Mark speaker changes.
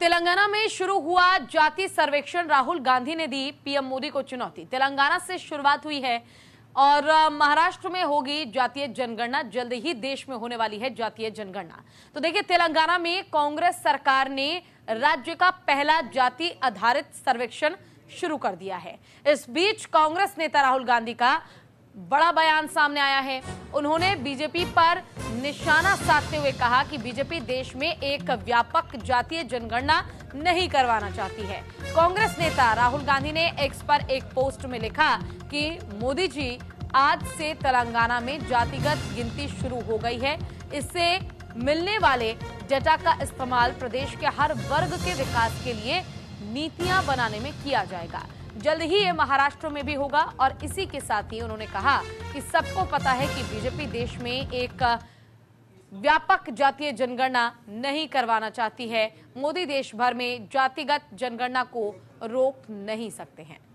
Speaker 1: तेलंगाना में शुरू हुआ जाति सर्वेक्षण, राहुल गांधी ने दी पीएम मोदी को चुनौती। तेलंगाना से शुरुआत हुई है और महाराष्ट्र में होगी जातीय जनगणना। जल्द ही देश में होने वाली है जातीय जनगणना। तो देखिए, तेलंगाना में कांग्रेस सरकार ने राज्य का पहला जाति आधारित सर्वेक्षण शुरू कर दिया है। इस बीच कांग्रेस नेता राहुल गांधी का बड़ा बयान सामने आया है। उन्होंने बीजेपी पर निशाना साधते हुए कहा कि बीजेपी देश में एक व्यापक जातीय जनगणना नहीं करवाना चाहती है। कांग्रेस नेता राहुल गांधी ने एक्स पर एक पोस्ट में लिखा कि मोदी जी, आज से तेलंगाना में जातिगत गिनती शुरू हो गई है। इससे मिलने वाले डेटा का इस्तेमाल प्रदेश के हर वर्ग के विकास के लिए नीतियां बनाने में किया जाएगा। जल्द ही ये महाराष्ट्र में भी होगा। और इसी के साथ ही उन्होंने कहा कि सबको पता है कि बीजेपी देश में एक व्यापक जातीय जनगणना नहीं करवाना चाहती है। मोदी देश भर में जातिगत जनगणना को रोक नहीं सकते हैं।